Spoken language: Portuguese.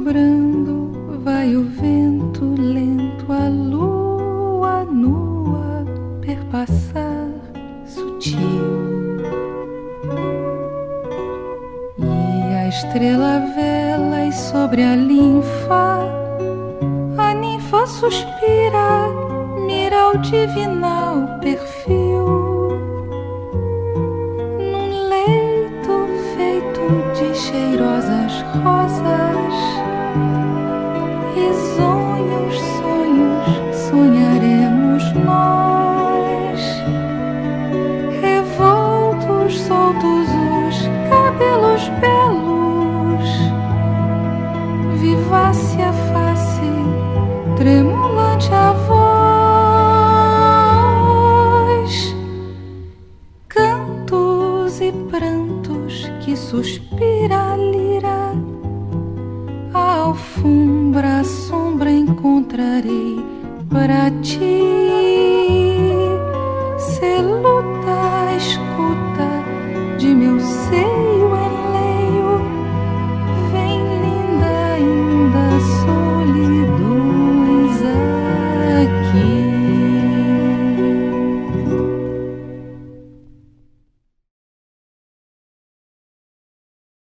vibrando, vai o vento lento, a lua nua perpassar sutil. E a estrela vela e sobre a ninfa suspira, mira o divinal perfil. Num leito feito de cheirosas rosas, risonhos sonhos sonharemos nós. Revoltos, soltos os cabelos belos, vivace a face, tremulante a voz. Cantos e prantos que suspira a lira, a alfombra, a sombra encontrarei para ti.